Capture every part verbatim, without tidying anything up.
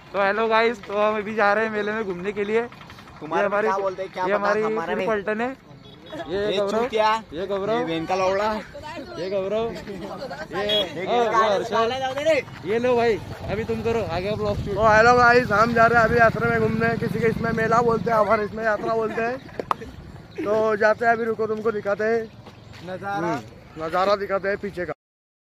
तो hello guys, तो हम अभी जा रहे हैं मेले में घूमने के लिए। ये हमारी ये हमारी पलटन है। ये गौरव, ये गौरव, इनका लौड़ा, ये गौरव, ये ये लो भाई, अभी तुम करो आगे ब्लॉग शूट। तो हेलो गाइस, हम जा रहे हैं अभी यात्रा में घूमने। किसी के इसमें मेला बोलते हैं, हमारे इसमें यात्रा बोलते हैं। तो जाते हैं, अभी रुको तुमको दिखाते हैं नजारा नजारा दिखाते हैं पीछे का।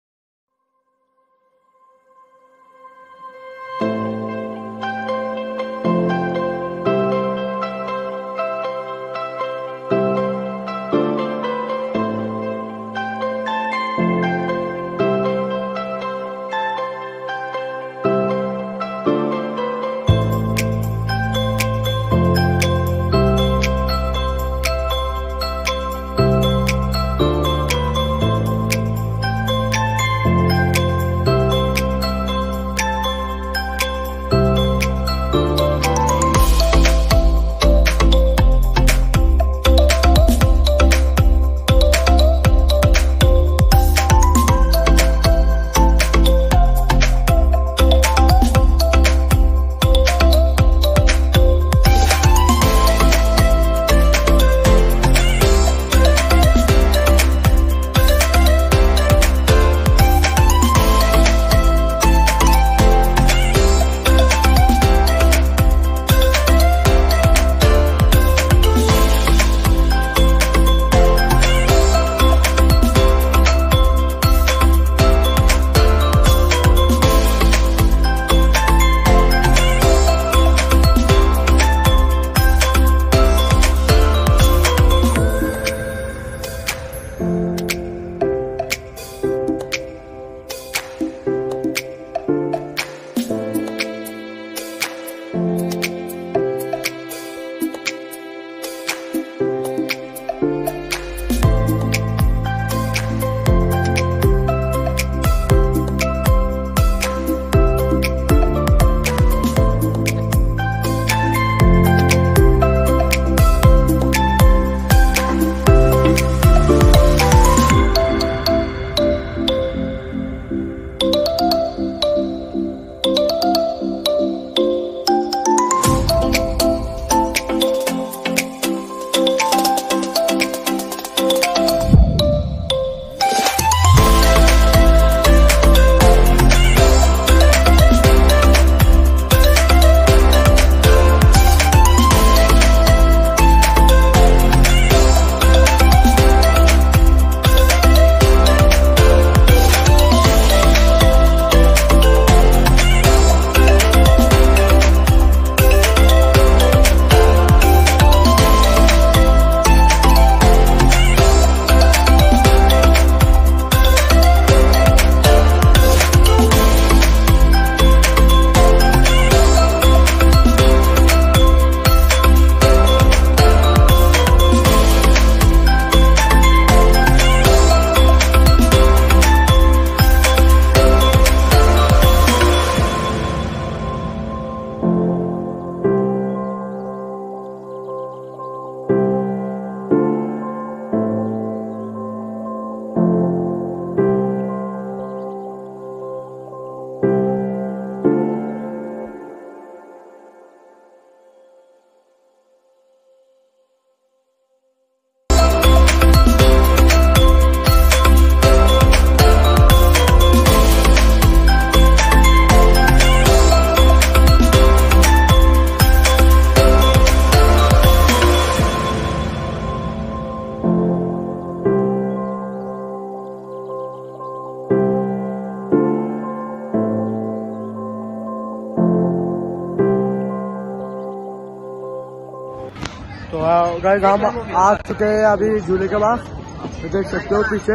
तो गाइस हम आ चुके हैं अभी झूले के पास। तो देख सकते हो पीछे,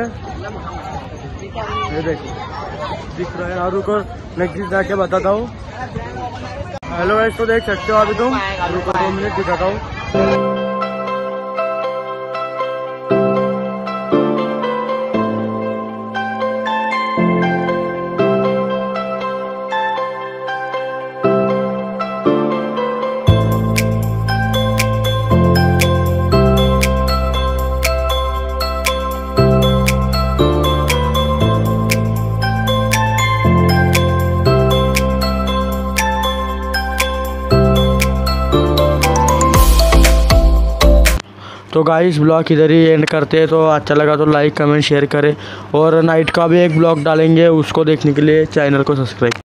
ये देखो दिख रहा है। और रुको नेक्स्ट जाके बताता हूँ। हेलो गाइस, तो देख सकते हो अभी तुम, रुको दो मिनट दिखाता हूँ। तो गाइस ब्लॉग इधर ही एंड करते हैं। तो अच्छा लगा तो लाइक कमेंट शेयर करें, और नाइट का भी एक ब्लॉग डालेंगे, उसको देखने के लिए चैनल को सब्सक्राइब